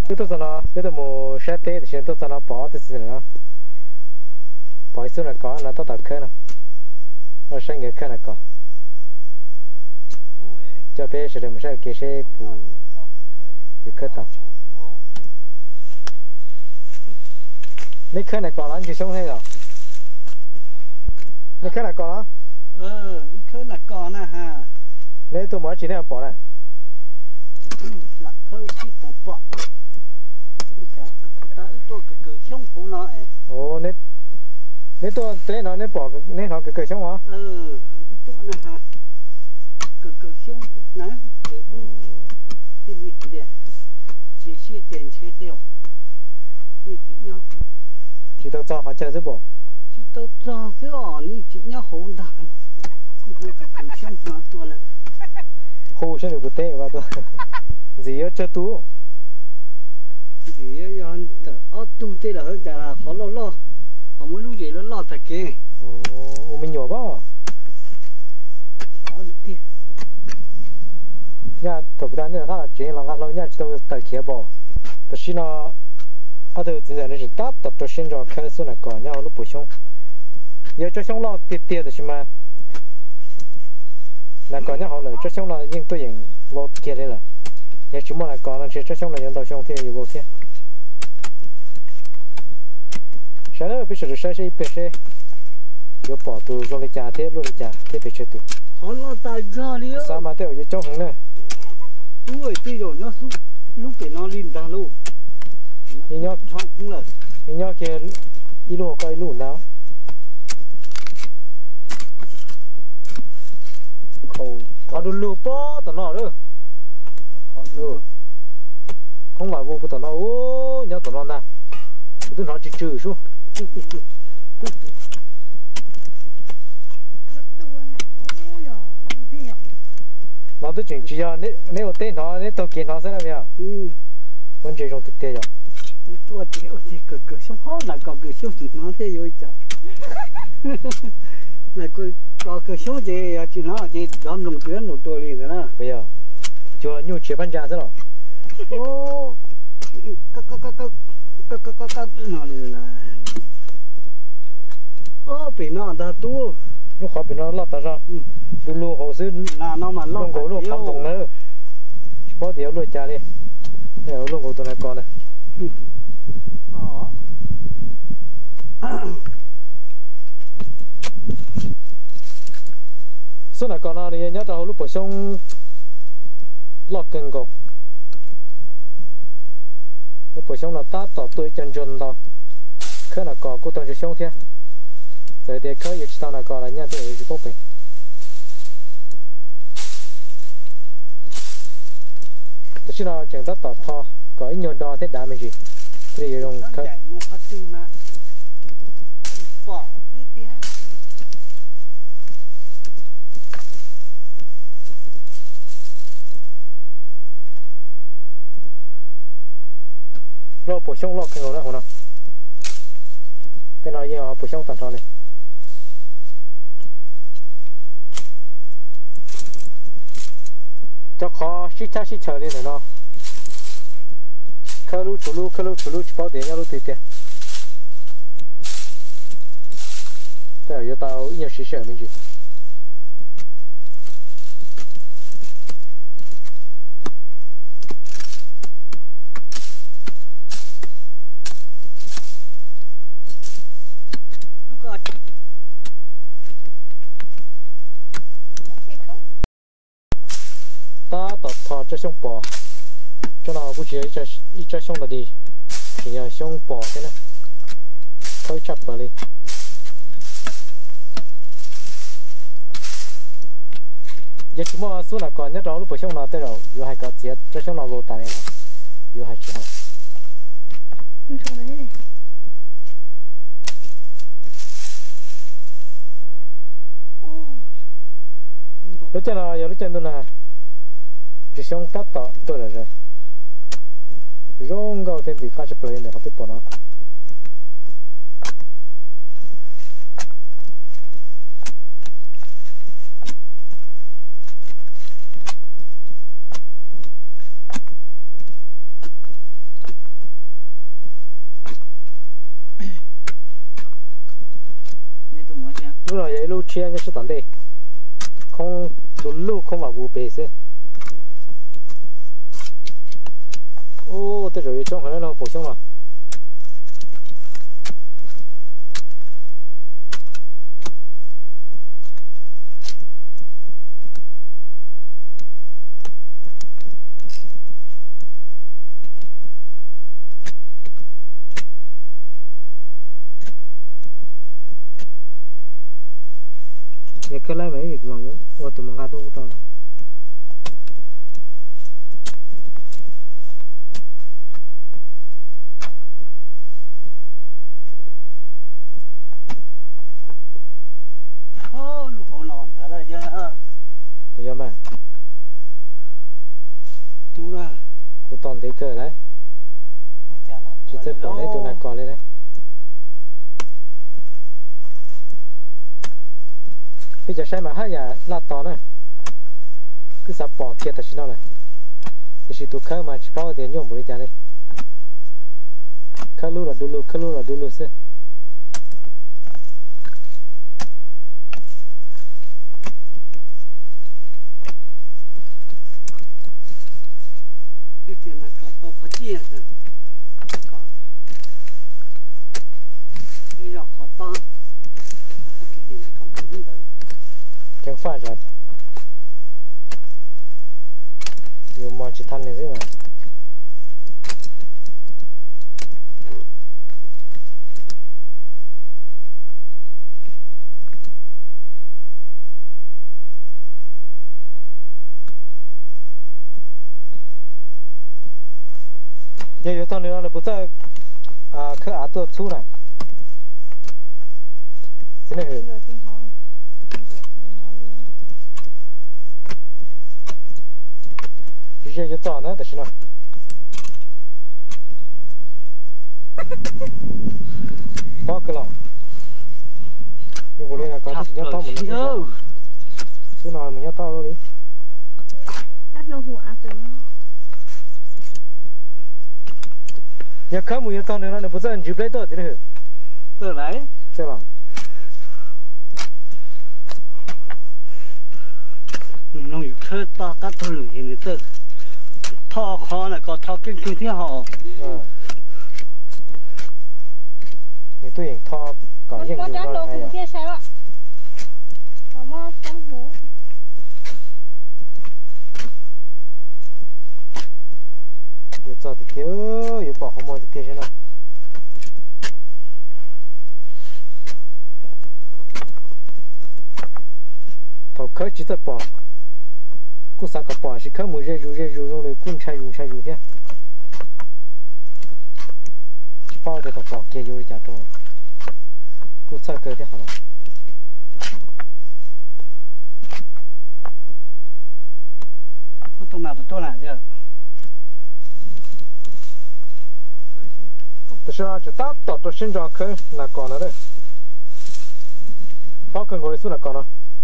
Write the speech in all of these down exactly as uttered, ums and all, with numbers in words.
cái tôi cho nó cái tôi mua xe tê thì xem tôi cho nó bỏ thì gì nữa bỏ xuống là có nó tao tập khơi nè nó sẽ nghe khơi là có cho bé sẽ đem sang kia sẽ bù được khơi tao nếu khơi này có lắm thì sống thế rồi nếu khơi này có lắm ờ khơi là có nè ha nếu tôi mới chỉ nên bỏ này là khơi chỉ bỏ bỏ ta tôi cái cái sống phụ nó ấy ồ nếu nếu tôi thế nó nếu bỏ nếu nó cái cái sống hả ừ tôi nè ha cái cái sống nè cái gì vậy chia sẻ tiền chia theo đi chị nhau chỉ tao cho họ chơi giúp bộ chị tao cho thế à đi chị nhau hỗn đàn nó cái cái sống nó tôi là hồ sẽ được bút tê vào tôi gì ở cho tú gì á anh ở tu tê là hơi chả là khó lo lo họ muốn lúc gì nó lo thật kì ồ mình nhỏ bao khó tê nhà tập đoàn này là chuyện là lâu nhà chỉ tao tập kia bỏแต่是呢ở đây现在那是大tập到现在开始呢搞nhà lúc bổ sung要做上了跌跌的是吗那搞nhà họ là做上了应对应老跌的了要什么来搞呢是做上了人到上天有不天现在必须是三十一百岁有保度用的家的路的家特别吃度 khó lo tài ra đi sao mà theo有trong hướng này tuổi tê rồi nó lúc lúc để nó lên ra luôn nhưng nhóc trong cũng là nhưng nhóc kia ít luôn coi luôn nào khổ họ đun lù bó tao nó nữa khó ừ. Không phải vô tao nó ô nhóc tao nó nè tôi nói chỉ trừ xuống nó tôi chuyển chỉ cho nếu nếu tên nó nếu tôi kiến nó sẽ là gì à ừ vấn đề trong thực tế rồi tôi chịu thì cực cực sống khó là có cực sống chỉ nó thế rồi chả là cứ có cực sống gì chỉ nó chỉ dám lồng tuyến lồng tôi liền rồi đó bây giờ cho nhu chế ban giá thế nào ô các các các các các các các các nó là ô bị nó đã tu lúc họ bị nó lọt ta ra lù lù hồ sứ là nó mà lo lông cổ lông không đồng nữa có điều lùi cha đi đây là lông cổ tụi này còn này đó số này còn nào thì nhớ đầu lúc bổ sung lọt cần cổ lúc bổ sung là ta tỏ tôi chân chân đó khơi là có cô tao chỉ xong thế rồi thì khơi ít tao là có là nhá tôi chỉ bốc bình tôi chỉ là chẳng ta tỏ thò có ít nhiều đo thế đã mình gì thì dùng khơi lo bổ sung lo cần cổ đó không nào cái nói gì họ bổ sung tận rồi này cho khó xí cha xí chờ lên này nó khơi lú chủ lú khơi lú chủ lú chỉ bảo tiền nhau lú tùy tiền tại giờ tao nhiều xí sợ mình gì ta tập thọ cho xong bò cho nào cũng chỉ cho cho xong là đi thì nhờ xong bò thế này thôi chặt vào đi giờ chúng mà số là còn nhất đó lúc bữa xong nào tới rồi vừa hai cái chết cho xong nào lô tài này vừa hai chuyện không cho đấy này lúc trên là giờ lúc trên tôi là chỉ xong tắt tỏ tôi là rồi rong gạo thêm gì khác sẽ play này họ tiếp bỏ nó lúc nào vậy lúc chia nhá sẽ tận đây không lúc lúc không vào vụ bể xe ô tới rồi trong cái nó bổ sung mà ya cái này mấy mà mua tụi mình ăn đâu tao này ô lũ hồ lòn thế là giờ bây giờ mà chú ra cô toàn thấy cờ đấy chỉ sẽ bỏ lấy tụi này còn lên đấy bây giờ xem mà hai nhà là to này cứ sắp bỏ thiệt là xin nó này thì chỉ tụi khơi mà chỉ bao tiền nhôm bồi ra đây khơi lu là đu lu khơi lu là đu lu xí cái tiền là có to khó chia nè có cái đó khó to cái tiền này còn đúng đấy chẳng phải rồi nhiều món chỉ thanh này thế mà giờ giờ tao nữa là bữa giờ à khơi á tôi chú này thế này hử giờ giờ tao nữa để xin nào bao cái lòng nhưng còn đây là có thì nhớ tao mình nhớ số nào mình nhớ tao luôn đi đắt nó hụa từ nhà khám mùi tao nữa là bữa giờ anh chụp lấy tôi thế này từ đấy xem nào nóอยู่เคยต่อกัดตัวหลุยนี่ตึกท่อคอน่ะก็ท่อกิ้งกิ้งที่ห่อนี่ตัวเองทอก่อนยังอยู่นอนไงอ่ะ อยู่จอดเที่ยวอยู่ปอกขโมยเที่ยวใช่ไหมthầu khơi chỉ tập bỏ cú sa cặp bỏ chỉ khơi mùi rơi rủ rơi rủ rồi cún chai rủ chai rủ thế chỉ bao giờ cặp bỏ kia vô đi chả trâu cú sa cơ thế hả có tông nào tông nào chứ tôi sẽ chỉ tát tọt tôi sinh ra khơi là còn nữa đấy bao cần ngồi xuống là còn nữa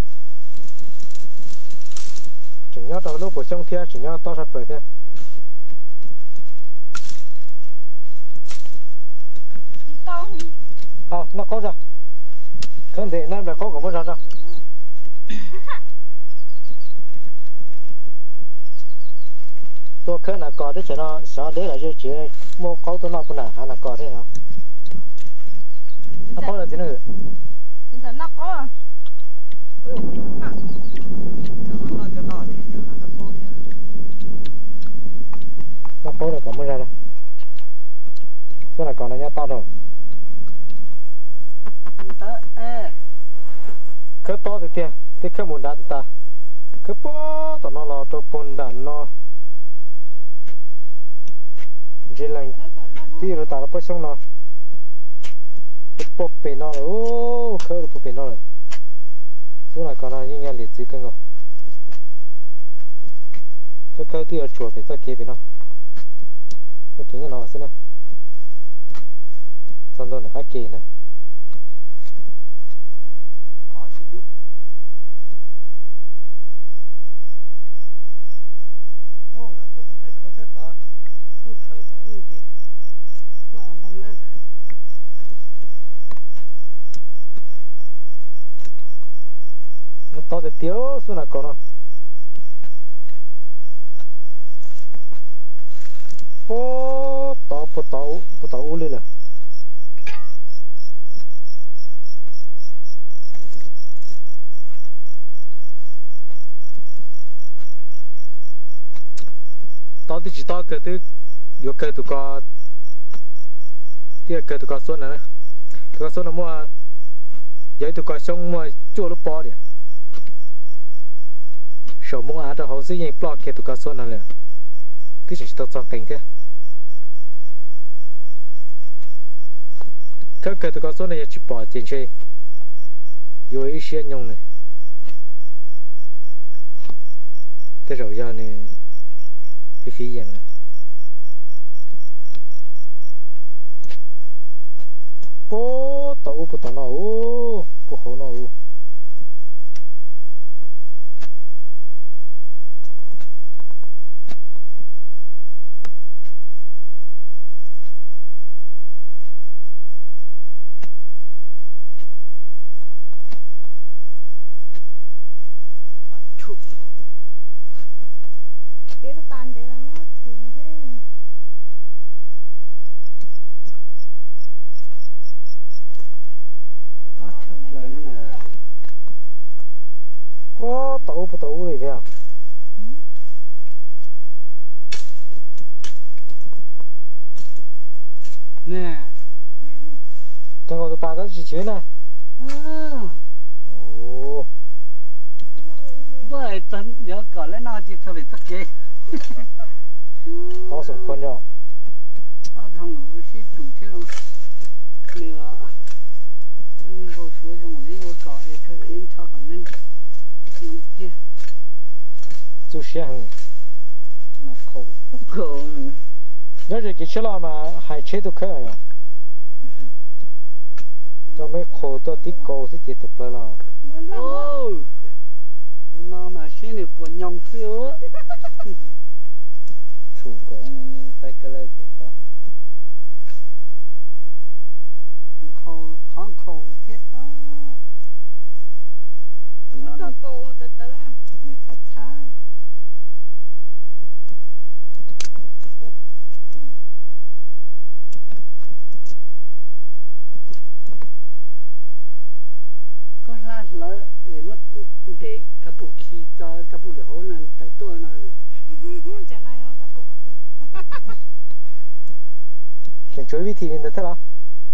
chỉ nhớ tao lúc buổi sáng thế chỉ nhớ tao sắp tới thế à nó có ra không thể nên là có cũng có ra ra tôi khơi là có thế chỉ nó sợ đấy là chỉ mua có tôi nó cũng là hay là có thế hả nó có là thế nữa bây giờ nó có nó có được còn mới ra đâu số là còn nó nhá to rồi khớp to thì tiền thế khớp muốn đá thì ta khớp to tao nó là cho bồn đàn nó chỉ là tí rồi ta nó bắt xong nó bóp bể nó rồi ô khớp được bóp bể nó rồi số là còn nó như nghe liệt dưới cân rồi khớp khớp tí ở chuột để ra kia bể nó cái kia nó xem nào xong rồi là cái kia này tao để tiêu xuống là con nó ô tao bắt tao bắt tao u lên là tao thì chỉ tao cái thứ có cái tụi con tiếc cái tụi con xuân này tụi con xuân là mua vậy tụi con xong mua chua lúc bỏ đi sầu mua ăn cho hậu sinh những block cái tụi con xuân này thì chỉ tao cho cảnh thế cái cái tụi con xuân này chỉ bỏ tiền chơi有一些用的这手上呢非非赢了不倒不倒了哦不好了哦 cái cái bàn đấy là nó trúng thế ô tàu不tàu里边 nè cái ngồi tụi ba cái gì chuyện này à ồ bởi tận nhớ cả lấy nào chỉ thôi bị tất kế tao sống con nhỏ à thằng nó sẽ chủ thế đâu nữa anh bảo số trong một đi ô cả cái kiến thức của nên dùng kia chú xe hàng mà khổ khổ nhớ rồi cái chế là mà hai chế都可以啊cho mấy khổ tôi tí cầu sẽ chỉ tập lại là ô nó mà xin được buồn nhong phiếu chủ của anh phải cái này chứ đó khổ khó khổ chết đó nó to to từ từ này thật xa có là lỡ để mất để cái bộ khí cho cái bộ lửa hỗn nên tới tôi là chả nói không cái bùa gì chuyện chuối vị thì nên thế nào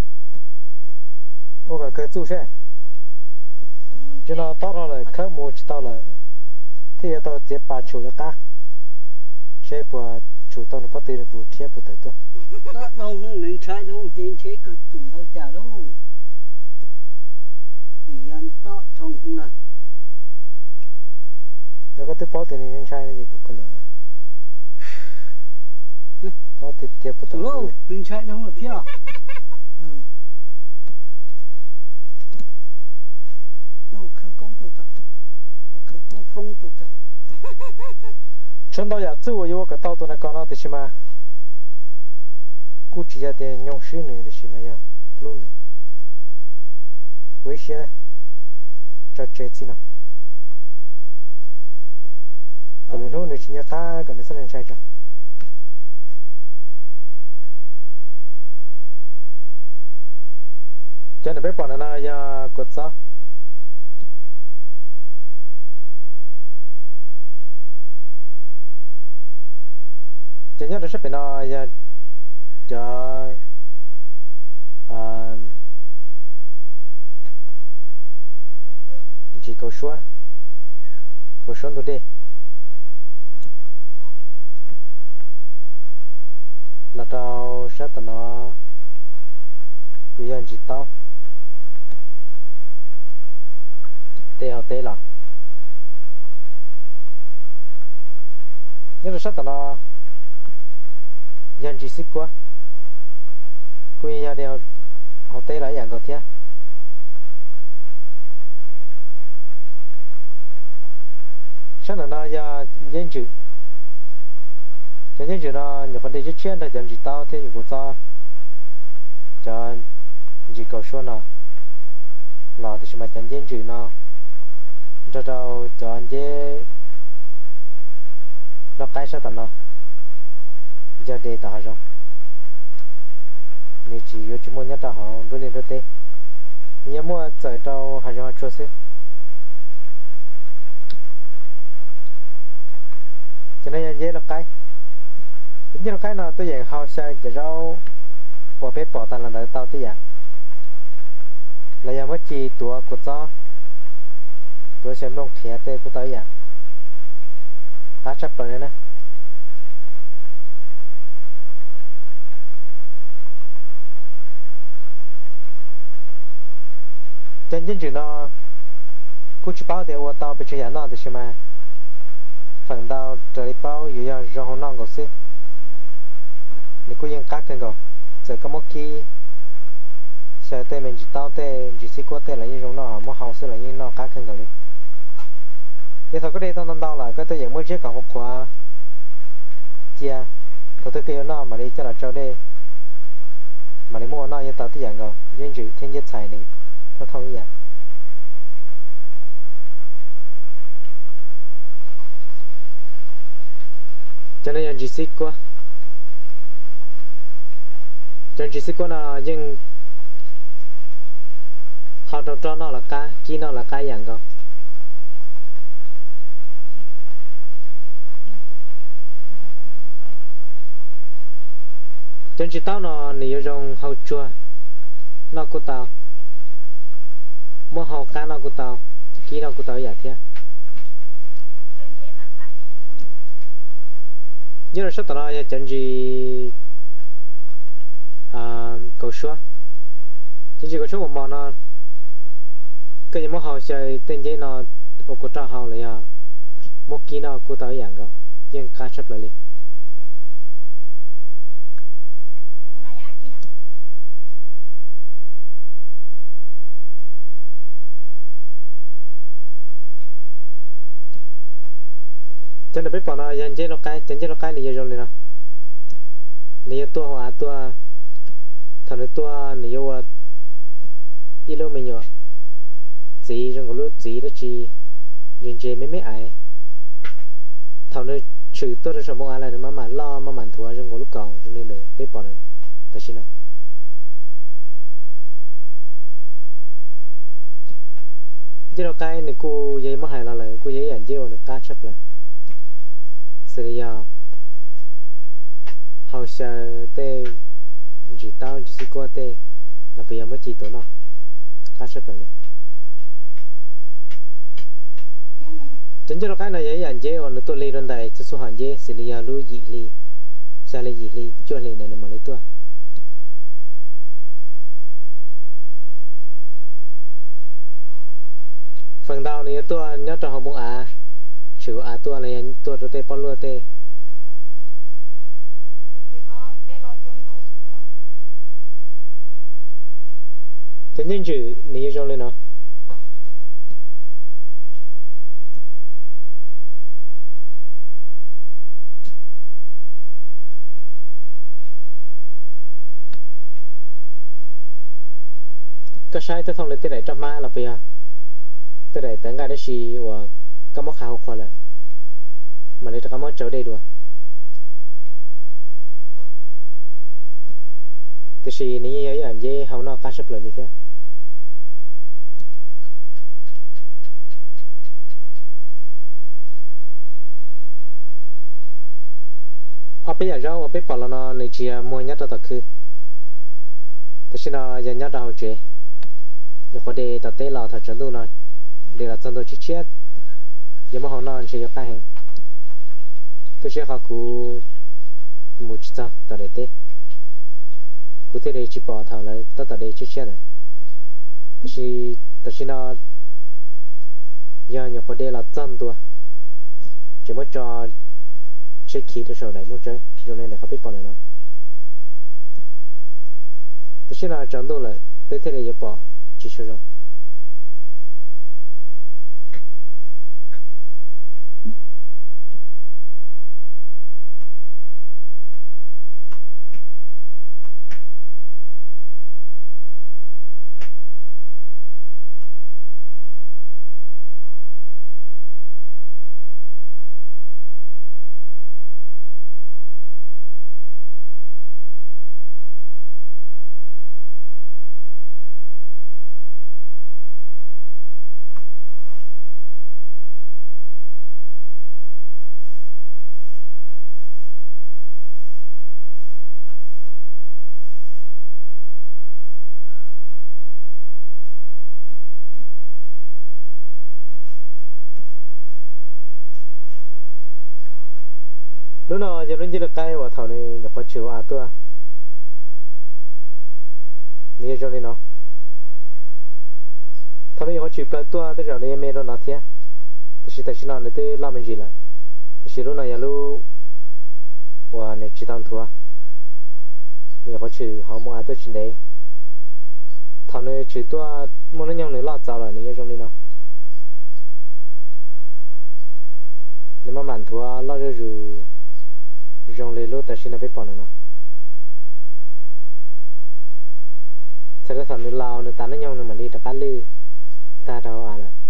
ô cả cái chú xe cho nó tao ra lại khác mua chỉ tao lại thì tao tiếp ba chủ là cả xe bùa chủ tao nó bắt tiền bùa thiệp bùa tới tôi đó đâu không nên trái đâu trên thế cái chủ đâu chả đâu vì anh to thông không là nếu có tiếp bao tiền nên sai là gì cũng cần được tao tiếp tiếp bùa tao đâu nên trái đâu mà phía đâu khơi công tụi tao khơi công phong tụi tao chân tao giờ tự我有个道路那讲到的是嘛估计下的用水呢的是嘛呀路呢危险这这子呢可能路呢是人家可能是人拆着这那边跑的那呀国家这样的是边那呀这啊chỉ cầu xuân cầu xuân tôi đi là tao sẽ tao nó bây giờ chỉ tao tê học tê là nhưng mà sẽ tao nó dân chỉ xích quá quy ra đeo học tê lại dạng cầu thế sáng là nó ra dân chữ dân chữ nó nhiều vấn đề rất chuyên là dân chỉ tao thế cũng cho cho chỉ cầu xuân nào là thì mà dân dân chữ nó cho cho cho anh chế nó cái sao tận nó giờ để tao rồi nên chỉ có chúng mình nhớ tao họ đối lên đối tê nhưng mà tại tao hay cho cho xí cho nên dễ là cái những cái nào tôi dạy học sai chỉ rau bỏ bếp bỏ tan là đợi tao tí à là giờ mới chỉ tua của cho tua xem nông thẻ tê của tao à cá chấp rồi nè chân chân chữ nó cú chỉ bao thì ô tao bị chơi nó thì xem mà phần tao trời bao dù giờ rong hông non còn xí nếu cú yên cá cần còn giờ có một khi sẽ tên mình chỉ tao tên chỉ xí qua tên là như giống nó một hậu xí là như nó cá cần còn đi giờ thôi cái đây tao nằm đau lại cái tôi dạng mới chết còn hộp qua chia thôi tôi kêu nó mà đi cho là cho đây mà đi mua nó như tao thì dạng rồi nhưng chỉ thiên nhất xài này nó thôi vậy cho nên chỉ xích quá cho chỉ xích quá là nhưng họ trồng cho nó là cá chỉ nó là cá dạng không cho chỉ tao nó nhiều trong hậu chua nó của tao mua hậu cá nó của tao kỹ nó của tao vậy thế nhưng là sao tao nói chân gì à cầu số chân gì cầu số một món nó cái gì mua hậu chơi tên gì nó ở của tao hậu là à mua kỹ nó của tao vậy không nhưng cá chấp lại đi chân là biết bảo nó chân chế nó cái chân chế nó cái này rồi nè này tua hoa tua thằng này tua này yêu ít lâu mình nhở gì trong cái lúc gì đó chỉ nhìn chế mấy mấy ai thằng này trừ tôi ra một ai là mà mà lo mà mặn thua trong cái lúc còn cho nên là biết bảo này ta xin nào chế nó cái này cô dây mất hài là lại cô dây ảnh chế vào được cá chấp lại xử giờ hậu sợ tê chỉ tao chỉ xí qua tê là bây giờ mới chỉ tổ nó cá sấu rồi chính cho nó cái này vậy anh chế còn nó tôi lấy lên đây cho số hàng chế xử lý giờ lưu dị li sao lấy dị li cho lấy này mà lấy tua phần đầu này tua nhớ trong học bông à chịu à tua này tua cho tê bao lúa tê thế nên chữ này cho lên nó cái sai tôi thông lên tới đây trong má là bây giờ tới đây tới ngay đó xí và có món khao khoa lại mà đây có món cháo đây đùa thì xí này như vậy anh dễ hậu nó cá sấu lại như thế ở bây giờ rau ở bây giờ nó này chỉ mua nhất là thật khứ thì xí nó giờ nhất là hậu chế nhưng có đây tập tế lò thật chuẩn luôn rồi đây là chân tôi chỉ chết giờ mà họ nói chỉ có cái hàng tôi sẽ học cụ một chút sao tại đây thế cụ thể đây chỉ bỏ thằng lại tất tại đây chỉ chết rồi tôi chỉ tôi chỉ nó giờ nhiều có đây là chân tôi chỉ mới cho check key tôi sau này mới chơi cho nên là không biết bỏ lại nó tôi chỉ là chọn tôi là tôi thế này giờ bỏ chỉ sử dụng lúc nào giờ lên chỉ là cái và thằng này nhập vào chiều à tua nhiều cho nên nó thằng này họ chịu lại tua tới giờ này em nó nói thế thì tại sao nó tới làm gì lại thì lúc nào giờ lúc và này chỉ tao thua nhiều họ chịu họ mua tới trên đấy thằng này chịu tua muốn nó nhau này lọt vào là nhiều cho nên nó nếu mà bạn thua lo cho dù dùng lấy lúa tại sao nó bị bỏ nó thế là thằng nó lao nó tán nó nhau nó mà đi đặt cá lư ta đâu à lại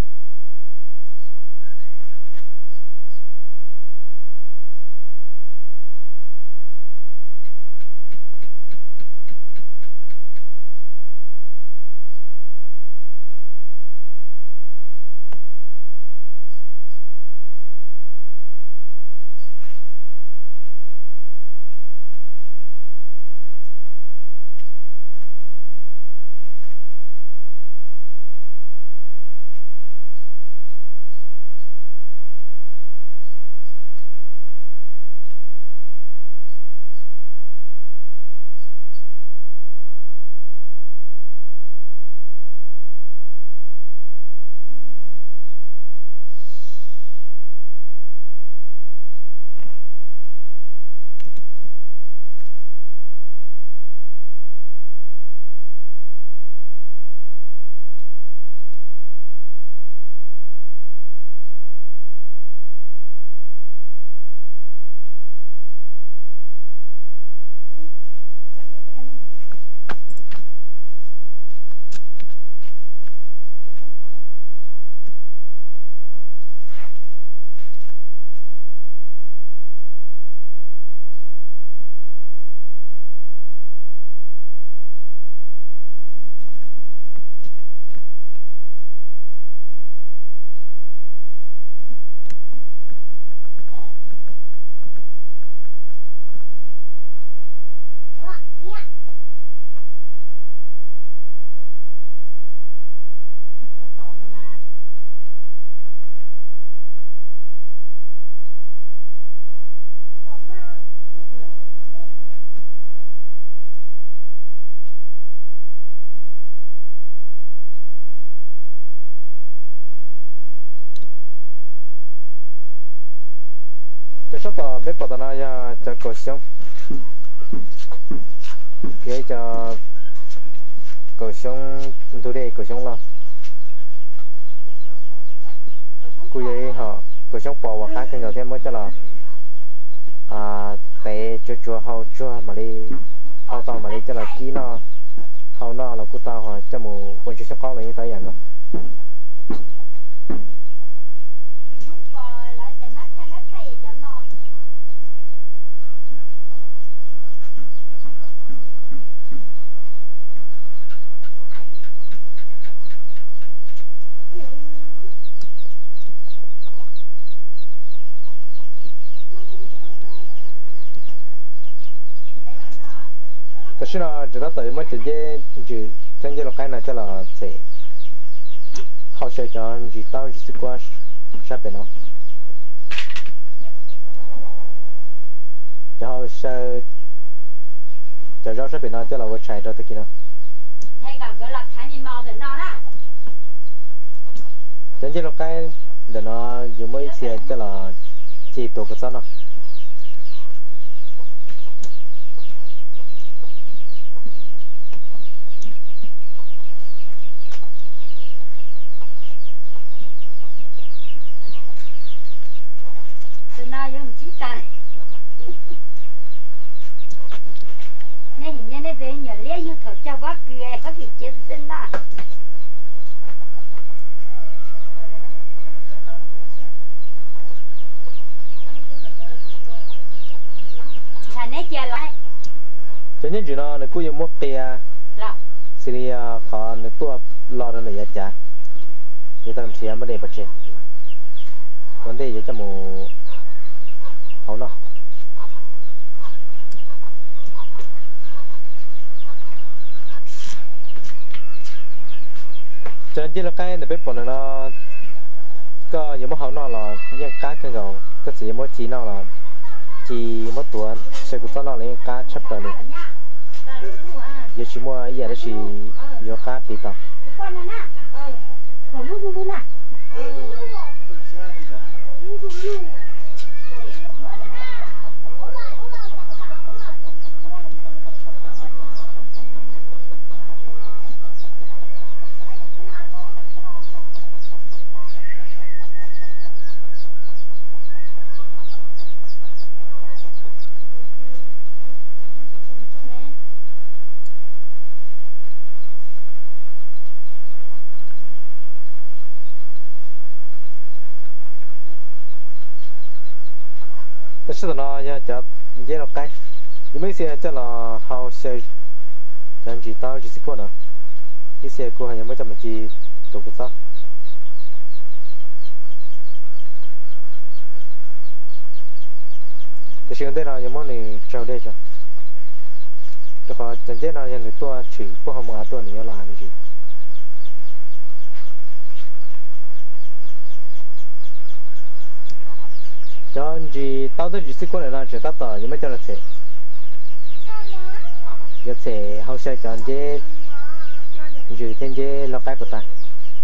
cho số tờ bếp bỏ tao ra cho cổ xong cái cho cổ xong tôi đây cổ xong lo cô ấy họ cổ xong bỏ vào khác cái người thêm mới cho là à để cho chùa hậu chùa mà đi hậu tao mà đi cho là kỹ nó hậu nó là cô tao họ cho một con chó con này như thế vậy rồiแต่ฉันอ่ะจะต้องต่อยมันจะเย่จีฉันจะลองกันนะจะลองเสะเขาใช้จานจีตั้งจีสกัวใช่เป็นเนาะจะเขาใช้จะเราใช้เป็นเนาะจะเราใช้ตัวตะกี้เนาะฉันจะลองกันเดี๋ยวเนาะอยู่ไม่เสียจะลองจีตัวก็ซ้ำเนาะ nên hiện nay để nhà lấy như thật cho bác cười có cái chuyện sinh đó nhà này kia lại cho nên chuyện nó nó cũng như một bè xử lý khó nó tua lo ra này chả như tao chỉ mới để bật chế vấn đề gì cho một hậu nó cho nên chỉ là cái này bếp bọn nó có những món hậu nó là những cá cái gầu có gì mỗi chỉ nó là chỉ mất tuần sẽ cũng cho nó lên cá chấp vào này giờ chỉ mua giờ đó chỉ vô cá bị taoแต่สุดท้ายจะเยอะกันยังไม่เสียจะละเขาเสียจันจีต้าจีสิกว่านะที่เสียกูยังไม่จำเป็นจีตัวกูซะแต่สิ่งที่เรายังไม่เนี่ยเจ้าได้จ้ะแต่เขาจันเจ้าเรายังในตัวฉีพวกเขามาตัวนี้ละนี่จีcho anh chị tao tới chỉ quan này là chỉ tao tao nhưng mà cho là thế giờ thế hậu sẽ cho anh chị chỉ thêm chị lo cái của ta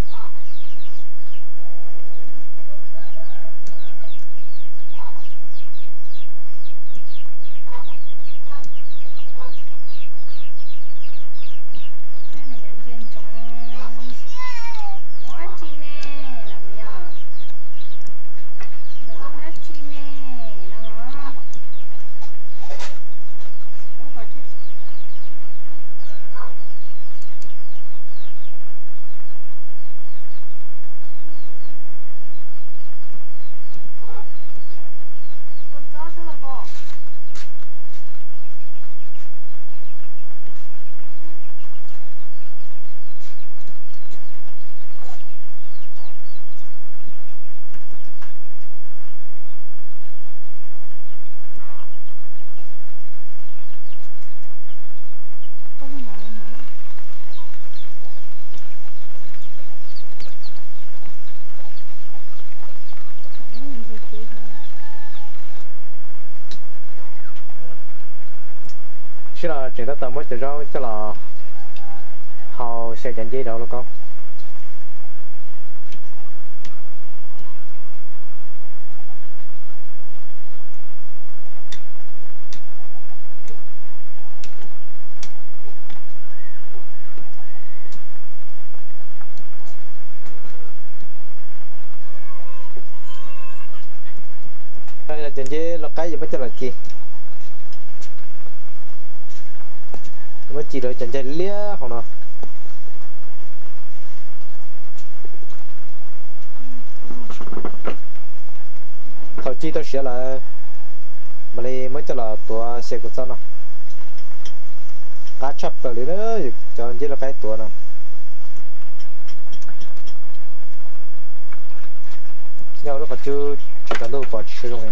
là chuyện đó tao mới tự ra cho là họ sẽ nhận dây đâu là con đây là chuyện dây là cái gì mới cho là chi mới chỉ được chân chân lia không nào thầu chi tôi sẽ là mà đây mới cho là tua xe của sao nào cá chập vào đấy nữa cho anh là cái tua nào nhau nó còn chưa cả đâu bỏ chơi rồi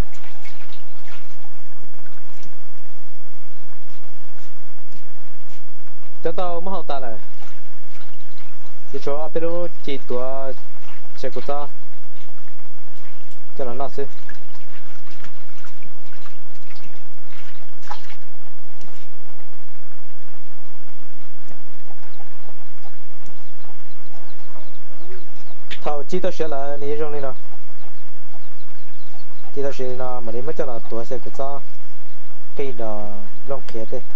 cho tao mất học ta này chỉ cho bên đó chỉ tua xe của ta cho nó nó xí thầu chỉ tao sẽ là này trong này nào chỉ tao sẽ là mà đi mất cho là tua xe của ta cây đò long khía thế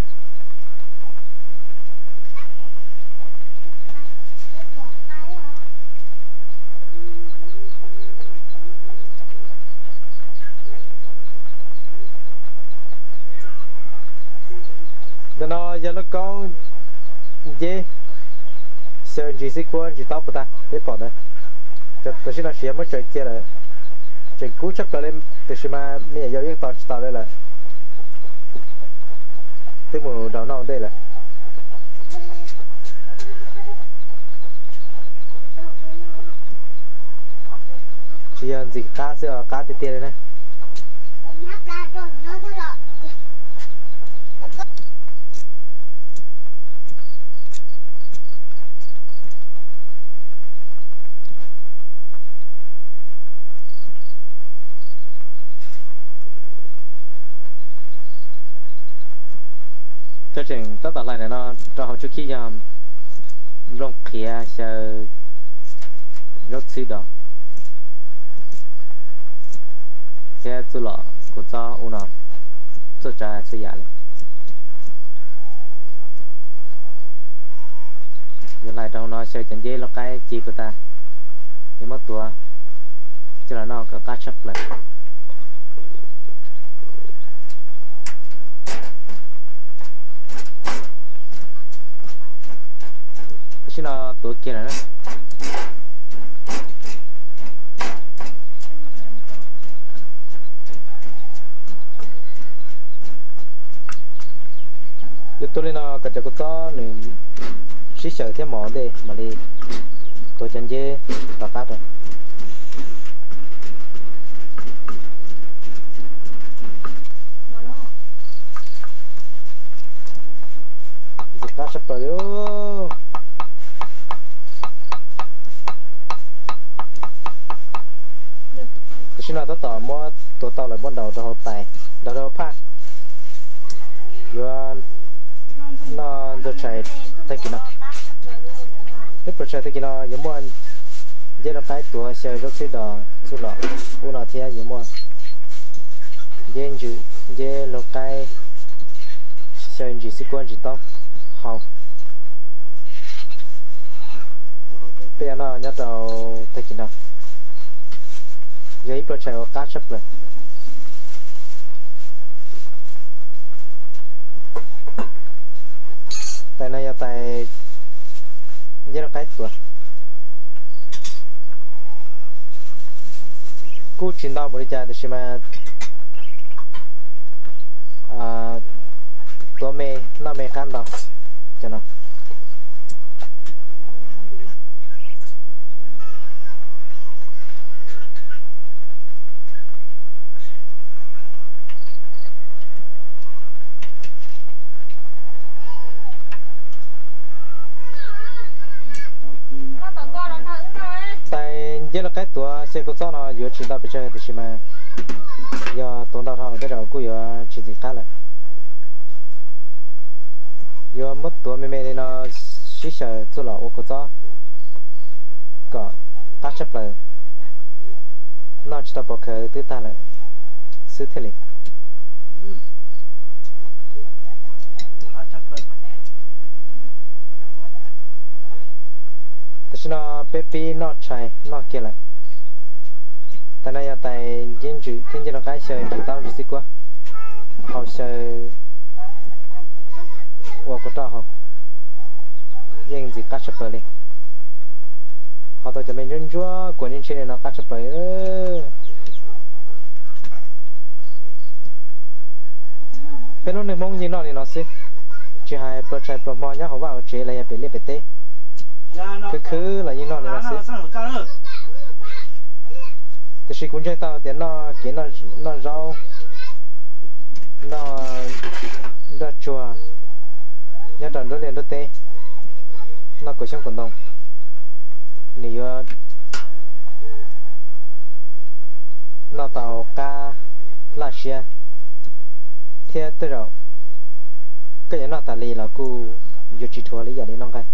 nó giờ nó có dễ sợ chỉ xích quan chỉ tao bớt ta để bỏ đây cho tôi xin nó xé mất chơi kia là chơi cú chấp cờ lên từ khi mà mình giờ những tao tao đây là từ mùa đầu năm đây là chỉ là gì cá sẽ cá tê tê đây này cho chuyện tất cả lại này nó cho họ trước khi giờ rong kia sẽ rất xí đó cái chỗ lọ của cho u nào cho trả sẽ giả này giờ lại trong nó sẽ chẳng dễ là cái chi của ta cái mất tua cho là nó có cá chấp lại xin nó tuổi kia này giờ tôi lên nó cả cho cái to này xí sợ thêm mỏ đây mà đi tôi chân dê tao cắt rồi dịch cắt sắp rồi đó xin nào tao tỏ mua tôi tao lại bắt đầu tao học tài đầu đầu pa giờ nó được chạy tay kia nào nếu được chạy tay kia nào giống như giờ là cái tuổi xe rất xí đỏ xí lọ u nào thì giống như giờ chỉ giờ là cái xe chỉ xí quan chỉ tao học bây giờ nó nhớ đầu tay kia nào giờ ít được chạy cá chấp rồi tại này tại rất là cái tuổi cú chuyển到玻璃家的是嘛啊多没那没看到真的tại giờ là cái tuổi xe của cháu nó vừa chuyển到bây giờ thì mà giờ tuần đầu thằng cái đầu của giờ chỉ gì khác lại giờ mất tuổi mẹ mẹ nó xí sợ cho là ô của cháu có tác chấp lại nó chỉ tập cái thứ ta lại xử thế nàyแต่ฉันเอาเป๊ปนอใช้นอเกี่ยเลยแต่ในแต่ยิงจุทิ้งจะเราใช้เชยจุดตั้งจุดสิกว่าเขาเชยว่าก็ต่อเขายิงจิกัดเฉพาะเลยเขาตัวจะเป็นยุ่งจั่วกวนยิงเชยเรากัดเฉพาะเออเป็นรุ่นหนึ่งมงยิงนอนี่นอสิจะให้เปิดใช้โปรโมทเนี่ยเขาว่าเอาเจอะไรไปเรียบไปเตะคือคืออะไรยิ่งนอนเลยสิแต่สิ่งคุณใจตาแต่นอเกี่ยนนอเรานอดัชชัวเนี่ยตอนเราเรียนรถเตะนอกุช่างคนตรงนี่ว่านอเต่ากาลาเชียเทียตัวเราก็ยังนอตาลีเรากูอยู่จีทัวร์เลยอย่างนี้น้องไง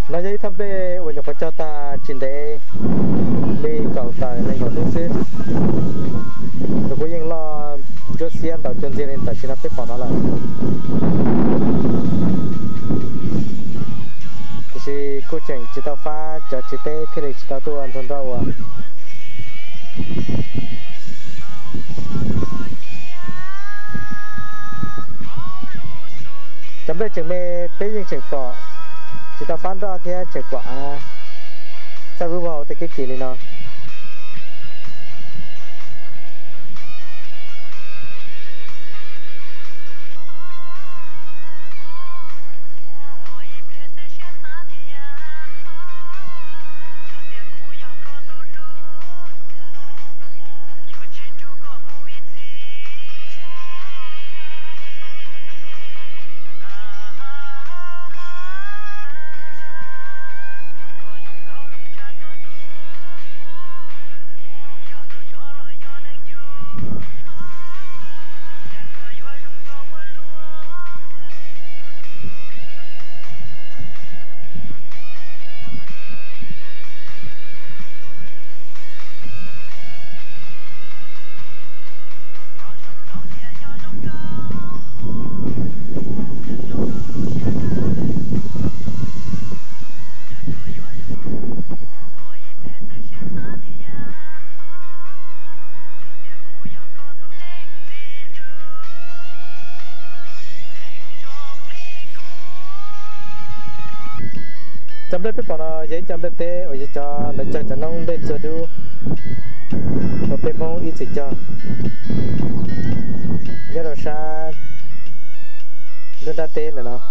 nói giấy thăm về ở nhà cho ta trên đấy đi cầu tài này còn đúng chứ rồi có những lo cho xe tàu chân riêng nên ta chỉ nắp cái phòng nó là thì cô chẳng chỉ tao pha cho chỉ tê thì để chỉ tao tu ăn thôn rau à chấm bé chừng mê bé những chừng bỏ chỉ tao phán ra thì chừng quả sao vừa vào thì cái kỳ này nó chấm đất biết nó giấy chấm đất té ở dưới cho để cho cho nó để cho đủ và bé phong ít chỉ cho nhớ rồi sa đất đá té này nó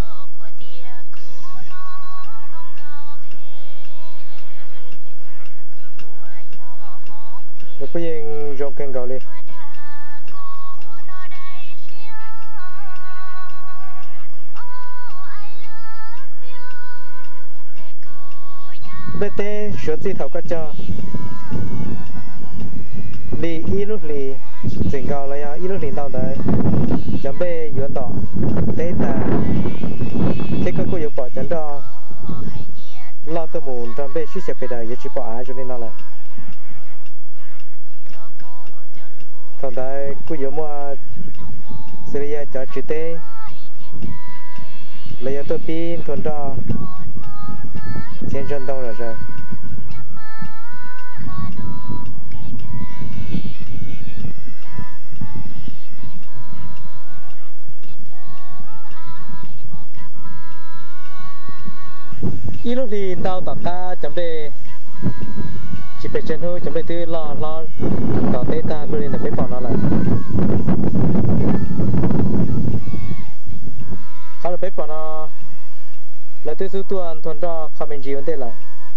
rồi có gì dùng kênh gạo đi bé té sửa gì thầu có cho đi ít lúc đi chỉnh gạo lại à ít lúc đi đâu đấy chấm bé yuan đỏ té ta thế có cô yêu bỏ chấm đỏ lo tôi muốn chấm bé suy xét về đời chỉ bỏ ai cho nên nó là thằng đấy cô yêu mua Syria cho chị té lấy tôi pin thuần đỏ chiến tranh đông rồi rồi ít lúc thì tao tao ta chấm đề chỉ phải chân hơi chấm đề tư lo lo tao tê ta luôn nên là phải bỏ nó lại không là phải bỏ nó là tôi số tuần tuần đó không mình chỉ vấn đề là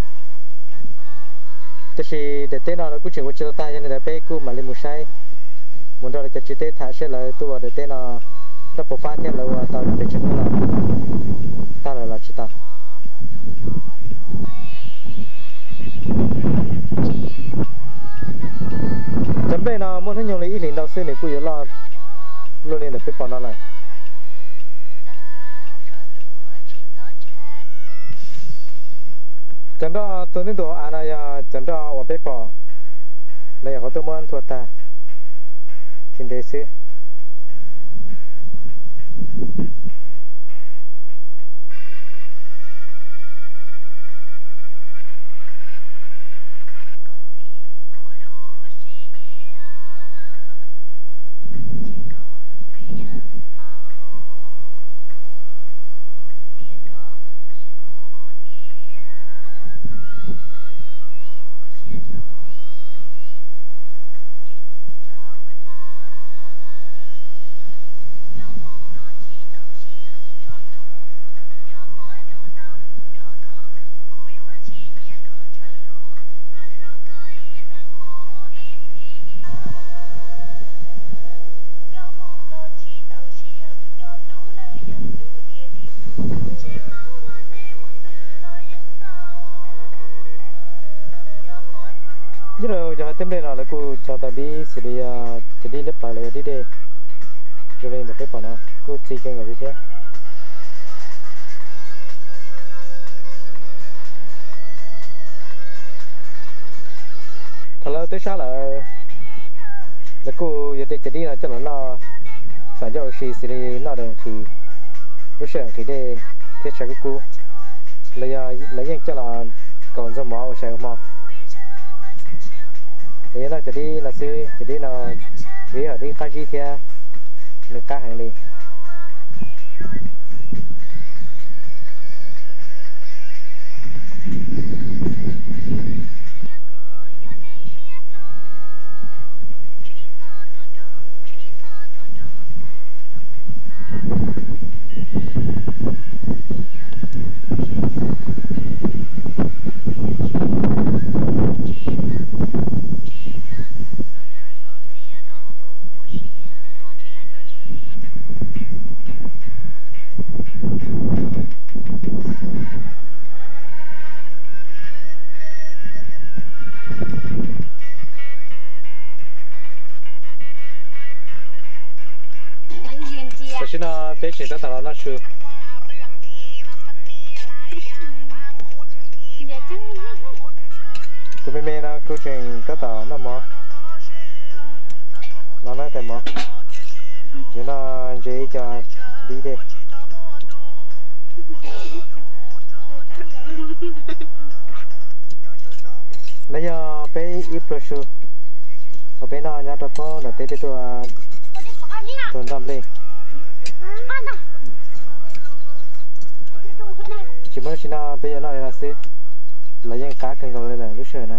tôi chỉ để tên nào là cũng chỉ có cho ta cho nên là bé cũng mà lên một sai muốn đó là cho chị tê thả sẽ là tôi để tên nào nó bộc phát theo là tao để chừng nó ta là là chị ta chấm bé nào muốn hết nhiều lấy ít liền đầu xưa này cũng lo luôn nên là phải bỏ nó lại chẳng đó tôi nên đồ ăn này chẳng đó ở bếp bỏ này có tôi muốn thua ta trên đây xí rồi giờ thêm đây nào là cô cho ta đi xử lý chỉ đi lớp lại lại đi đây rồi nên là cái phần nó cô chỉ cái người đi theo là tới sao là là cô giờ để đi là cho nó nó sản cho xì xì nó được thì lúc sáng thì để thiết cái cô là là những cho là còn cho mỏ sẽ mỏ để nó cho đi là xí cho đi là vì ở đi khai gì thì được cả hàng đi是呢，别写到打了那书。tụi mình mình là câu chuyện cái tàu nó mò, nó nói thế mò, giờ nó dễ cho đi đi. Bây giờ bé ít rồi su, ở bên đó nhà tôi có là tết tôi tuần năm lên. Chỉ mới xin nó bây giờ nó là gì là những cá cần cầu lên là lúc sớm nó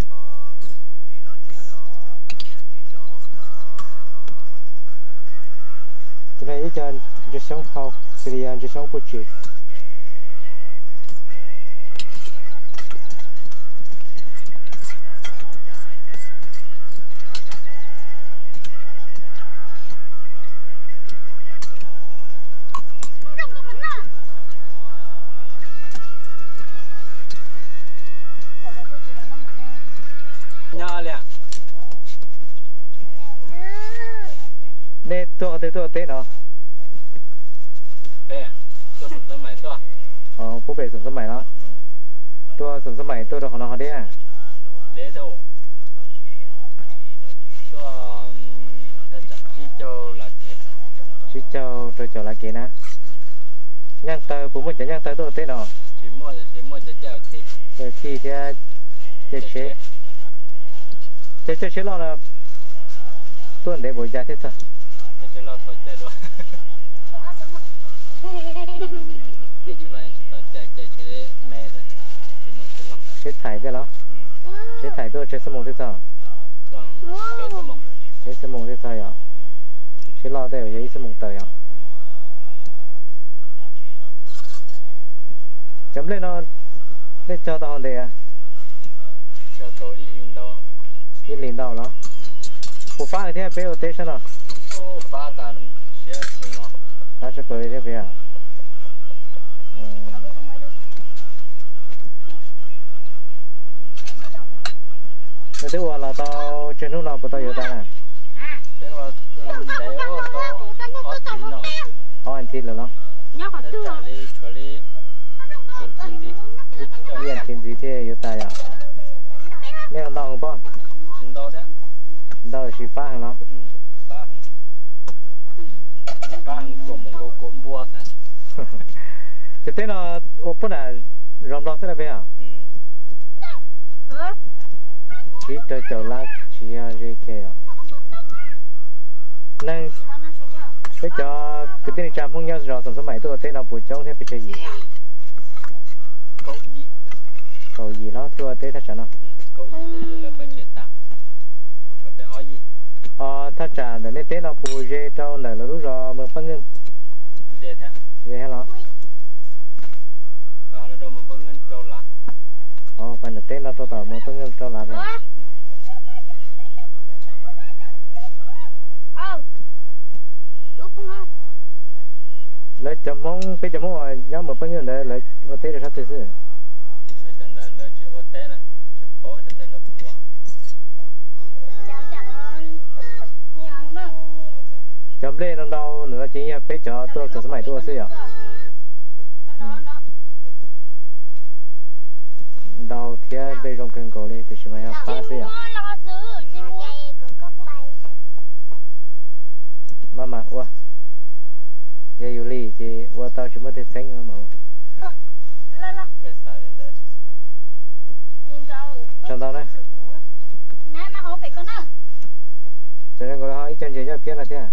cái này cho cho sống hậu thì ăn cho sống bút chữ nè tôi thấy tôi thấy nó bé tôi sắm sắm mày tôi ờ bố bé sắm sắm mày đó tôi sắm sắm mày tôi đâu nó họ đấy à để đâu tôi chỉ cho là cái chỉ cho tôi cho là cái nè nhang tơ bố mình chỉ nhang tơ tôi thấy nó chỉ mua chỉ mua chỉ cho thi rồi thi thì chế chế chế chế chế lo là tôi để bồi ra thế sao chỉ cho lo thôi chơi đùa chỉ cho lo chỉ cho chơi chơi chơi mẹ thôi chỉ mua chỉ lo chế thải cái đó chế thải tôi chế sâm mông thế sao còn cái sâm mông chế sâm mông thế sao vậy chế lo đây ở dưới sâm mông tơi à chấm lên nó lên cho tao đây à cho tôi ít linh đâu ít linh đâu đó bộ phá thì bé ở đây sao nào ô phá ta sẽ xuống nó phá cho tôi đây bé à nếu thế là tao trên lúc nào bắt tao yêu ta nè thế mà để ô tô có tiền nó có anh thịt rồi đó thế trả đi cho đi tiền gì đi ăn tiền gì thì yêu ta à nếu ăn đâu không xin đâu thế đâu chỉ phá hàng nó phá hàng phá hàng của một cô cô mua thế cái tên là open à rộng đó sẽ là bé à chỉ cho chỗ lá chỉ là dây kèo nên bây giờ cái tên trạm không nhau rồi sản xuất máy tôi tên là bùi trống thế phải chơi gì cậu gì cầu gì đó tôi tên thật nào cậu gì là phải chơi ta cho bé oi gì ờ thật trả để nên tên là bùi dây trâu này là lúc rồi mình phân ngân dễ thế dây hay nó còn nó đâu mà phân ngân trâu lá ờ phải là tên là tôi tỏ mình phân ngân trâu lá vậy lấy chấm mông cái chấm mông à nhóm một phân ngân để lấy ở tên là sao thế chứ lấy chân đây lấy chữ ở tên này chữ phố thì tên là bùa chấm lên nó đâu nữa chỉ là bé cho tôi sản xuất máy tôi sẽ à đâu thì bây giờ cần cầu đi thì chỉ phải phá sẽ à mà mà ua giờอยู่lì chị ua tao chỉ mới thấy sáng mà mẫu la la cái sao lên đấy nhưng câu trong đó đấy nãy mà hổ bị con nó cho nên gọi hỏi chân chị nhá phía là thế à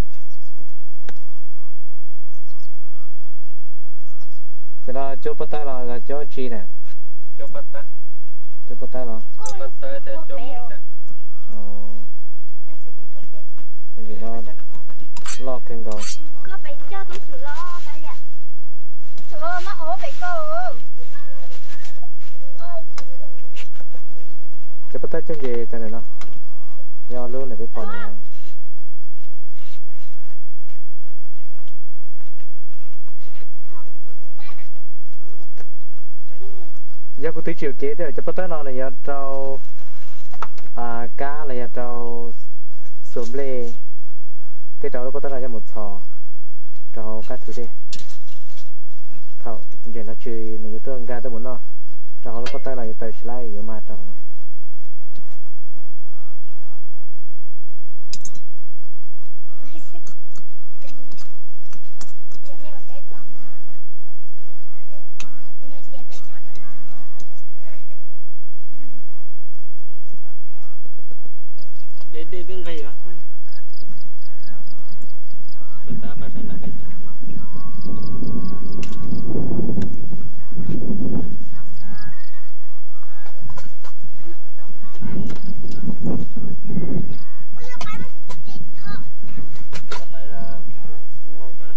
cho nó chỗ bắt tay là là chỗ chi nè cho bắt ta chỗ bắt tay là cho bắt ta thế cho muốn thế ồ cái sự của có thể vì nó lo kênh cầu có phải cho tôi sự lo cái gì sự lo mà hổ bị cô chỗ bắt tay trong gì cho nên nó nhau luôn là cái phần này giờ cũng tới chiều kế thì cho bắt tay nó này giờ trâu à cá là giờ trâu sớm lê cái trâu nó bắt tay là cho một sò trâu cá thứ đi thầu giờ nó chơi này tôi ăn cá tôi muốn nó trâu nó bắt tay là tới slide ở mà trâu nó để để đừng gây à người ta phải sang đặt cái gì phải là ngồi qua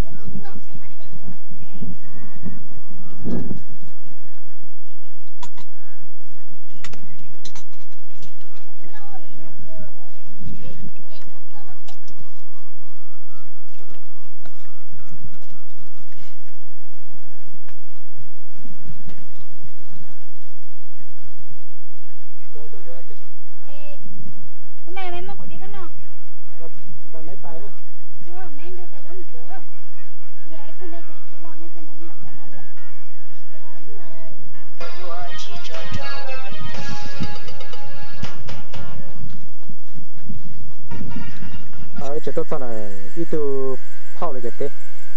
cái mẹ mẹ mà có đi cái nào bài mấy bài á chưa mẹ đưa tay đó một chỗ để ấy con đây cái cái lon này cho mẹ làm món nào liền ở chỗ tốt là ít từ phao là thế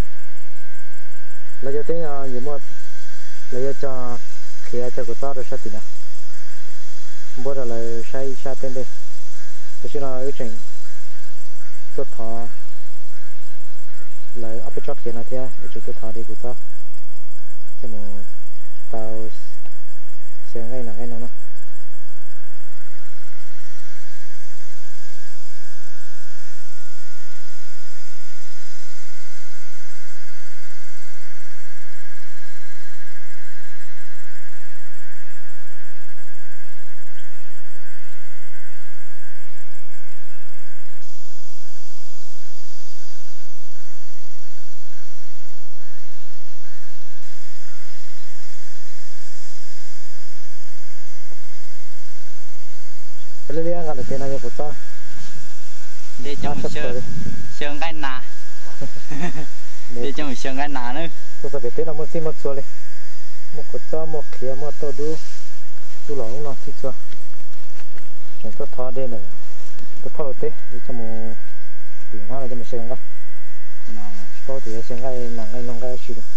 là thế nhiều mà là cho khi cho cái tao rồi sao thì nào bữa đó là sai sai tên đây thế cho nó ở trên tốt thọ là áp chót kia nó thế ở chỗ tốt thọ đi của tao thế mà tao sẽ ngay là ngay nó lấy lấy ăn được tiền này của tao để cho một sương sương cái nà để cho một sương cái nà nữa tôi sẽ biết tên là một xí một xua lên một cột cho một khía một tô đu đu lỏng nó xí xua chúng tôi thò đây này tôi thò tê để cho một điểm nó là cho một sương cái có thì sương cái nặng cái nông cái chịu được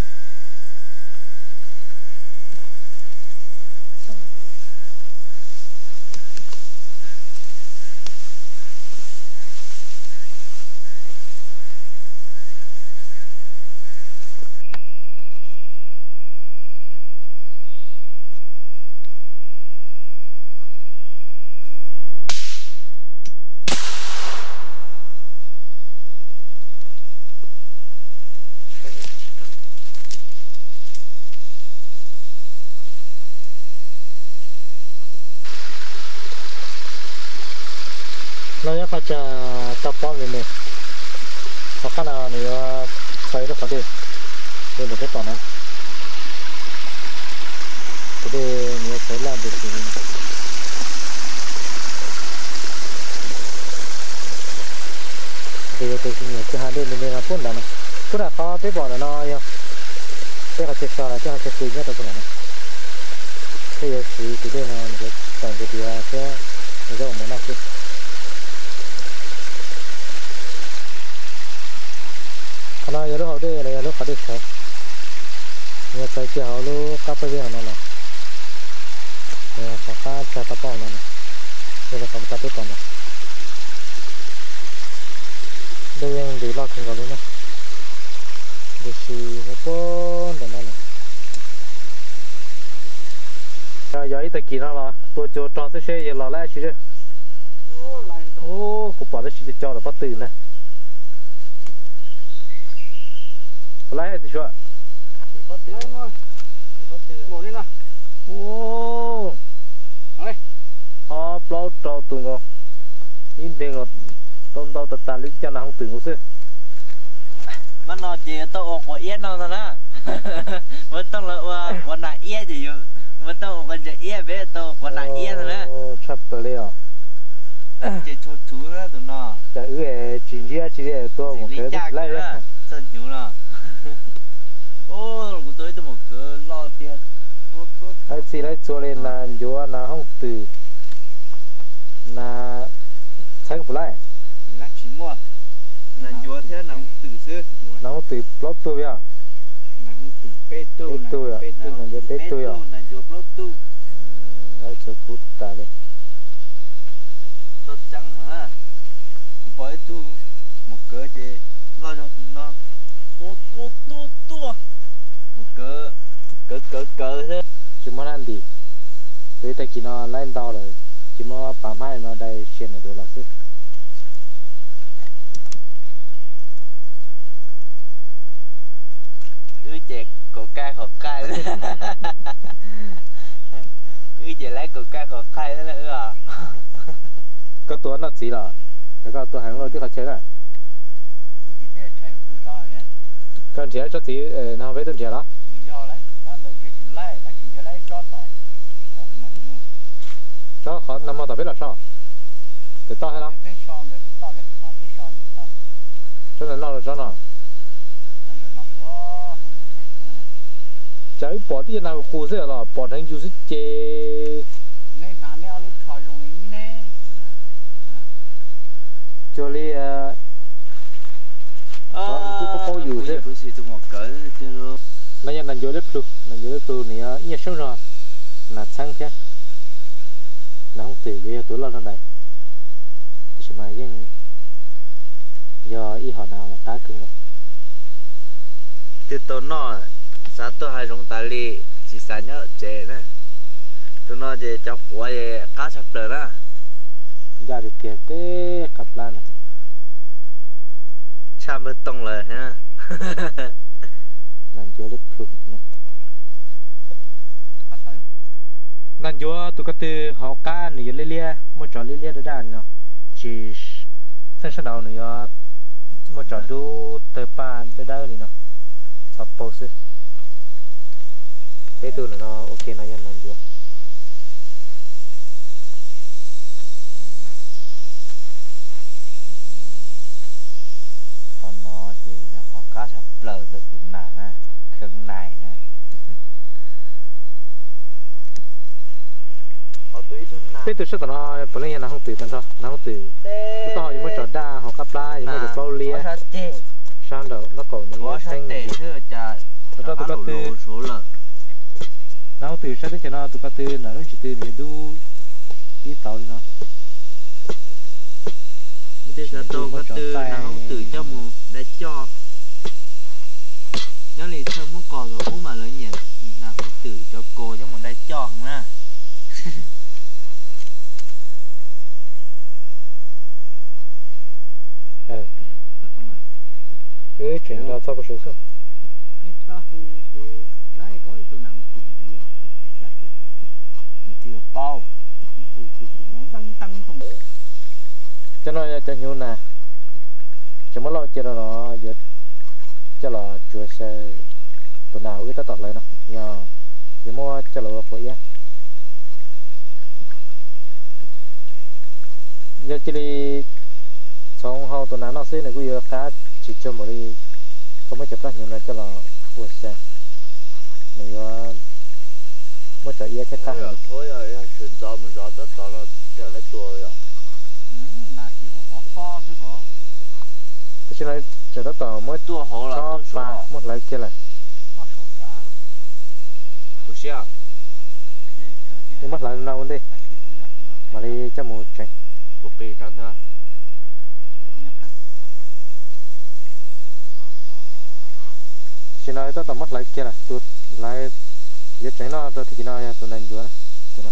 nó nhớ phải chờ tập bao nhiêu này hoặc cái nào này thấy nó phải đi đây một cái toàn này cái đây mình thấy làm được gì thì tôi xin cái hai đây mình làm phun là nó phun là khó tới bỏ là nó nhau cái là chết sao là cái là chết gì nhất là phun là nó cái giờ thì cái đây là mình chọn cái gì cái mình sẽ muốn nào chứ nó giờ lúc họ đi là giờ lúc họ đi chơi giờ chơi chơi họ lúc cắp cái gì họ nó giờ họ cá chơi tập bóng nó giờ là họ tập tiếp bóng nó đây em đi lo không có luôn nè đi xì nó bốn để nó này giờ giờ ít tới kỳ nó là tôi cho tròn xe xe giờ là lại xí rồi ô cũng bỏ ra xí cho nó bắt từ nè lại hay gì chưa một đi nào ô à bao trâu tụi ngon in tiền ngọt tôm tàu tạt tạt lên cho nó không tự ngủ xưa mà nó chỉ tao có yên nó thôi na vẫn tao làว่าวันไหนเอี้ยจะอยู่vẫn tao cònจะเอี้ยเบ้ตaoวันไหนเอี้ยthôi na โอ้ชับไปเลยอ่ะ chỉ cho chú đó tụi nó จะเอื้อจีนเจียจีนตัวหมดเกลือไล่เลย sân hiếu nè ô của tôi tôi một cái lo tiền tốt tốt ไอ้สิไล่ตัวเลยนานอยู่นานห้องตื่นนานใช้กับไล่ lá chín mua là chúa thế nào tự sư นานห้องตื่นปลดตัวเดียว nắng từ pê tu Pê tu à? nắng Nắng từ pê pê tu à? là chúa plot tu ไอ้ตัวคู่ตาเลย tốt chẳng mà cũng phải tu một cái để lo cho tụi nó tốt tốt tốt tốt một cái cỡ cỡ cỡ thế จิมอนันดีตัวแต่กินเอาไล่ดาวเลยจิมอป่าไม้เราได้เชียนในตัวเราสิ ư chè cổ ca khổ khai ư chè lấy cổ ca khổ khai đó là ư à ก็ตัวนัดสีละแล้วก็ตัวหางเราที่เขาเช็คอ่ะ chỉ biết chạy từ tàu nha ก็เทียจะสีเอ่อนาเวตุนเทียละ do lấy đó đợi chỉ chỉ lấy nó chỉ lấy cho tàu hỏng nổ ก็เขานำมาต่อไปละชอบติดต่อให้ละ phải xong để phải tao đấy mà phải xong để tao ช่วยนอนเลยช่วยนอน không để nọ đó không để nọ đúng này จะปอดที่นาคู่เสียละปอดทั้งยูสิเจ nên nãy nãy lúc trò dùng đến nè โจลี่เอ่อ不是这么个这咯นั่นยังนั่นโยเล็บพลูนั่นโยเล็บพลูนี่อ่ะอีช่างรอน่าช่างแค่น้องตื่นเยอะตัวเราเท่าไหร่แต่ใช่ไหมยังยออีหอนาว่าตาครึ่งหรอ từ tao nó sao tôi hay dùng tài li chỉ sao nhớ chế nè tôi nói về cho quả về cá sập lợn á ยาดิเกตเต้กับลานะ cha mới tôngเลยฮะนั่นโยเล็บพลูนะ có sao นั่นโยตุกตือหอก้าหนี่ยเลี่ยมั่วจอเลี่ยได้ด้านเนาะจีเส้นฉันเอาหนี่ยมั่วจอดูเตปานได้ได้นี่เนาะสอบโปซึเตตูเนาะโอเคนะยันนั่นโยเขาเนาะจีcho họ cá sập lợn được tụi nà nè khương này nè họ túi tụi nà เตตูชดเนาะปะเลยยันน้องตื่นตันทอน้องตื่นต่อยังไม่จอดด้าหอกับปลายังไม่จะเฝ้าเลี้ย sao chê ช่างเดานักเก่านี่ có เส้ sao น tệ chứ chả แล้วก็ตุกตือ số lợn น้องตื่นใช่ไหมเนาะตุกตือหน่ะน้องจิตือนี่ดูอีเต่านี่เนาะ thế sao tôi có tư nào tự cho mù để cho nhớ lì thơ muốn cò rồi uống mà lớn nhỉ nào không tự cho cô cho một đây cho nè เออเอ้ยเฉยเราชอบประสบการณ์ cái ta hù cái lấy gói tụi nặng tụi gì à cái chặt tụi thì bao hù tụi tụi nó tăng tăng tụi จะน้อยจะยูน่ะจะมาเราเจอเราเยอะจะเราช่วยเชตัวหนาวก็ตัดเลยเนาะอย่าอย่ามัวจะเราฝอยยะอย่าจะรีสองห้องตัวหนาวน่าซื้อในกูเยอะcá chỉ cho một đi không mới chụp ra nhiều là cho là uổng xe này mới sợ yết cái cá thôi rồi chuyển gió mình gió rất đó là trở lại chùa rồi là chỉ có có chứ có cho nên chờ đó tỏ mới tua hồ là có tua pha số một lấy kia là nó số ra tua xeo thế chờ chứ nhưng mất lại nào đi nó chỉ hủy nó mà đi cho một tránh tua bì đó nữa nhập ha chỉ nói tao tao mất lại kia là tôi lại giờ tránh nó tôi thì nó tôi nên chúa nè tôi nó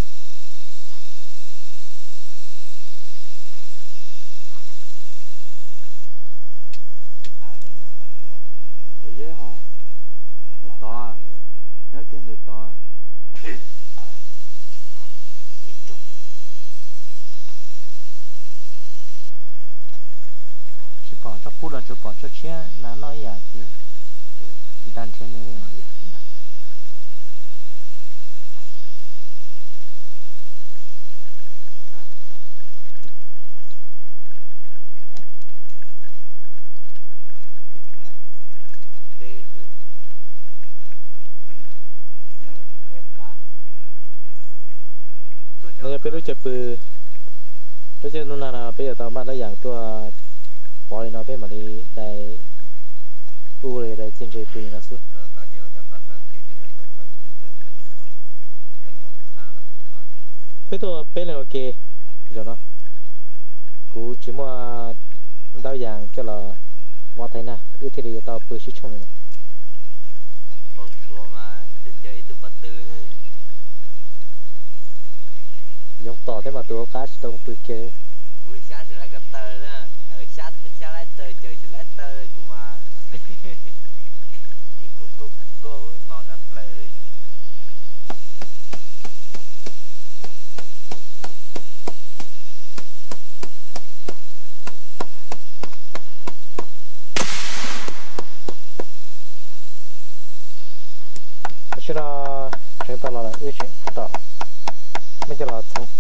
à cái nhá con chua có dễ không nó to à nhớ kia được to à ít chút chỉ bỏ cho cú là chỉ bỏ cho chia là nói gì thì thì đàn chia nữa nó giả cái bạn tê chứ nhớ cái chua ta bây giờ bây giờ chụp bây giờ nó là bây giờ tao bắt nó dạng tua bỏ đi nó bây mà đi đại u rồi đại trên chơi bự nó xí cái cái điều để phát là cái điều đó cần chỉ cho nó như nó cái nó khá là cái cái đấy bây giờ bây giờ ok rồi nó cú chỉ mua đào dạng cho là vào thấy nè ưu thế thì tao bự xí chung này bao số mà tên giấy tôi bắt từ nữa giống tỏ thế mà tôi cá chỉ tao bự kia cúi sát thì lấy cái tờ nữa ở sát sát lấy tờ trời thì lấy tờ rồi cũng mà đi cô cô cô cô nó rất lợi chứ nó chúng ta là ưu chuyện tao mấy cái là xong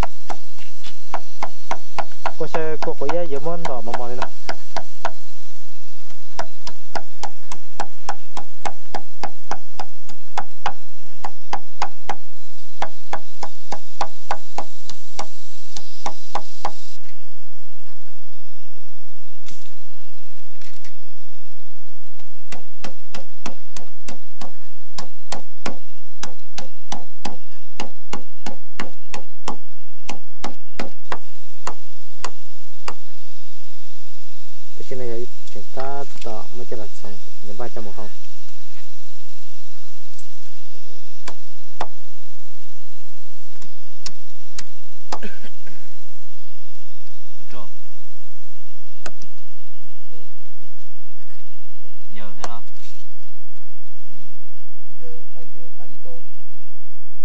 cô sẽ cô có giá giống món đỏ mà mòn này nè cái này chúng ta tạo mấy cái là xong những ba trăm một không rồi giờ thế nào giờ bây giờ tan trôi thì không được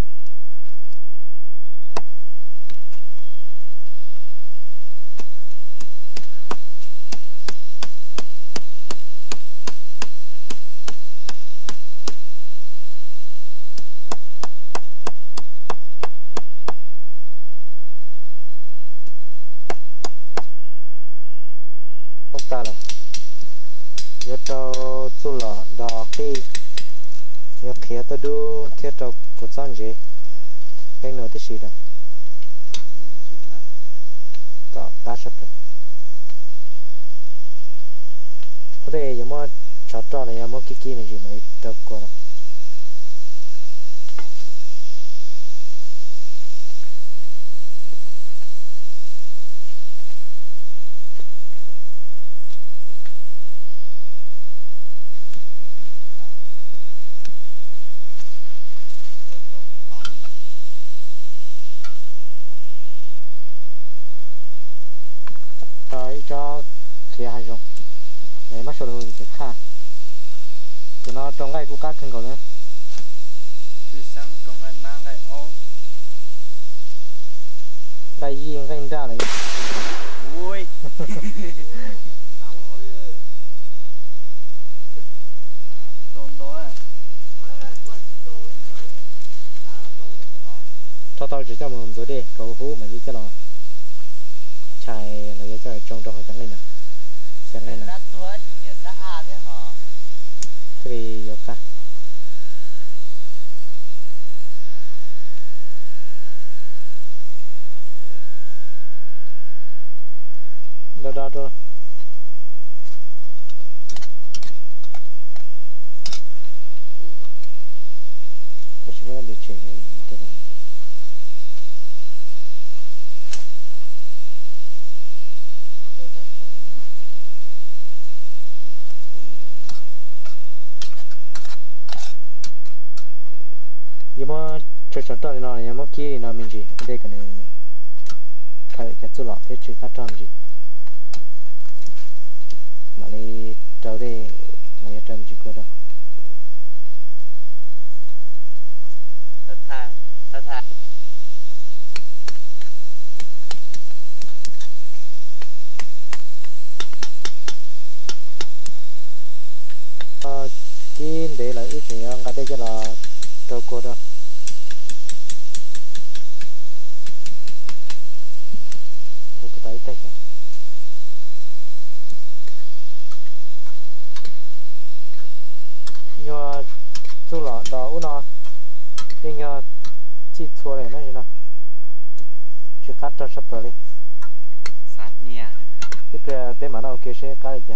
không ta là giờ cho chú lọ đỏ khi nhớ khía tôi đu thiết cho cuộc sống gì bên nữa tí gì đâu có cá sấu rồi có thể giống mà chọn cho là giống mà cái kia mình gì mà đâu qua đâu rồi cho khía hai rong này mắt sầu thì khác thì nó trong cái của các kênh cầu nữa từ sáng trong ngày mang ngày ô cái gì cái ra này ui tôm đó à cho tao chỉ cho một rồi đi cầu hú mà như cái lò chạy là cái cho trong trong trắng này nè trắng này nè đã tua thì nhớ ta à thế hả thế thì vô cả đó đó đó chế cái đó nhưng mà cho cho tao nó nhưng mà kia nó mình gì đây cái này thay cái chỗ lọ thế chứ phát trong gì mà đi trâu đây này trong gì có đâu thật thà thật thà ờ cái để lại ít thì anh cái đây cho là trâu cô đâu tôi cái tay tay cái nhưng mà chỗ lọ đó nó nhưng mà chỉ thua này nó gì nào chỉ cắt cho sắp rồi sát nia cái bề bên mà nó kia sẽ cắt được chưa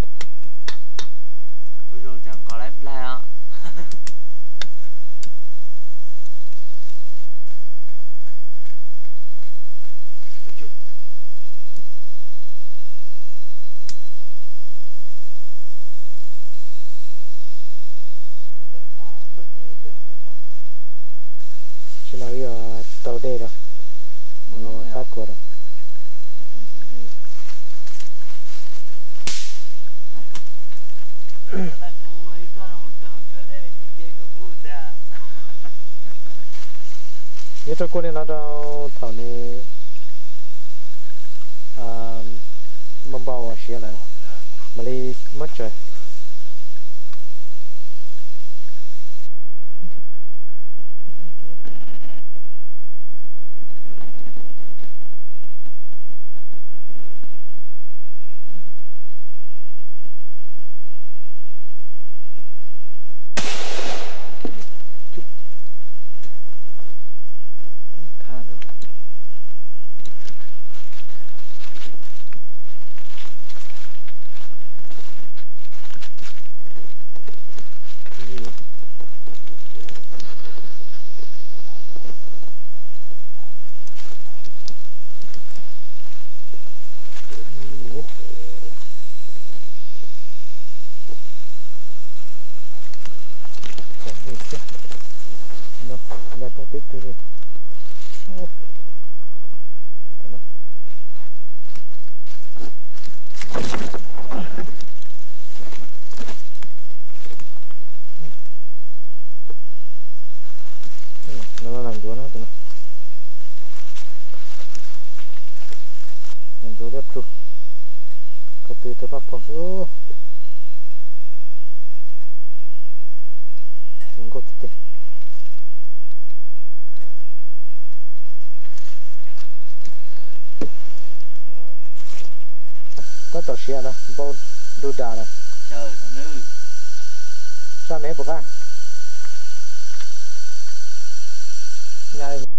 ôi rồi chẳng có lắm là chỉ nói giờ tàu đây rồi cắt qua rồi như cho cô này nó đâu thảo này à mâm bao à xía này mà đi mất rồi nó nhà tôi tiếp từ đi nó làm chỗ nó tụi nó làm chỗ đẹp trụ có từ từ bắt bỏ số không có cái tất cả xe đó bao đu đà này trời nó nữ sao nè bố ca nhà